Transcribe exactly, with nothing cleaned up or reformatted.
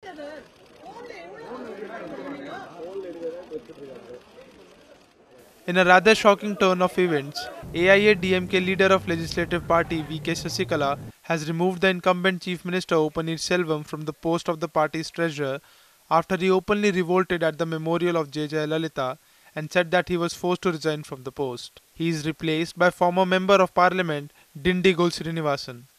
In a rather shocking turn of events, A I A D M K leader of Legislative Party V K Sasikala has removed the incumbent Chief Minister Panneerselvam from the post of the party's treasurer after he openly revolted at the memorial of Jayalalithaa and said that he was forced to resign from the post. He is replaced by former Member of Parliament Dindigul Sreenivasan.